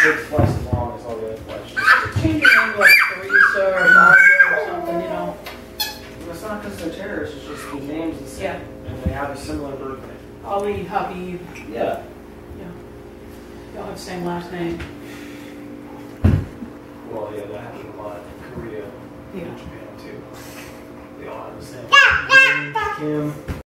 takes twice as long as all the other flights. Just change your name to like Teresa or Barbara or something, you know. It's not because they're terrorists, it's just the name's the same. Yeah. And they have a similar birthday. Ali, Habib. Yeah. Yeah. They all have the same last name. Well, yeah, that happens a lot in Korea Yeah. and Japan too. They all have the same. Kim.